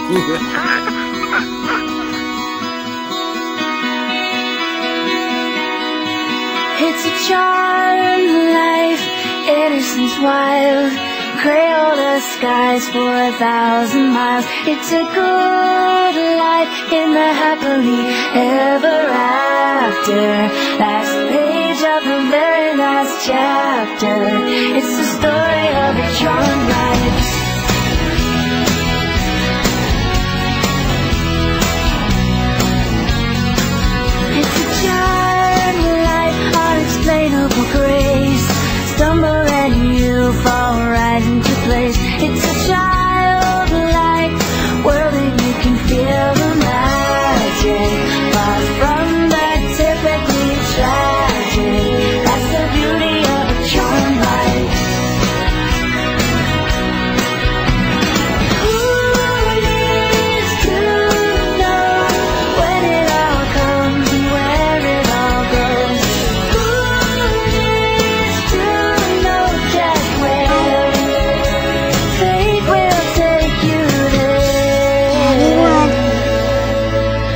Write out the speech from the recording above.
It's a charmed life, innocence wild, Crayola skies for 1,000 miles. It's a good life in the happily ever after. Last page of the very last chapter. It's the story of a charmed life.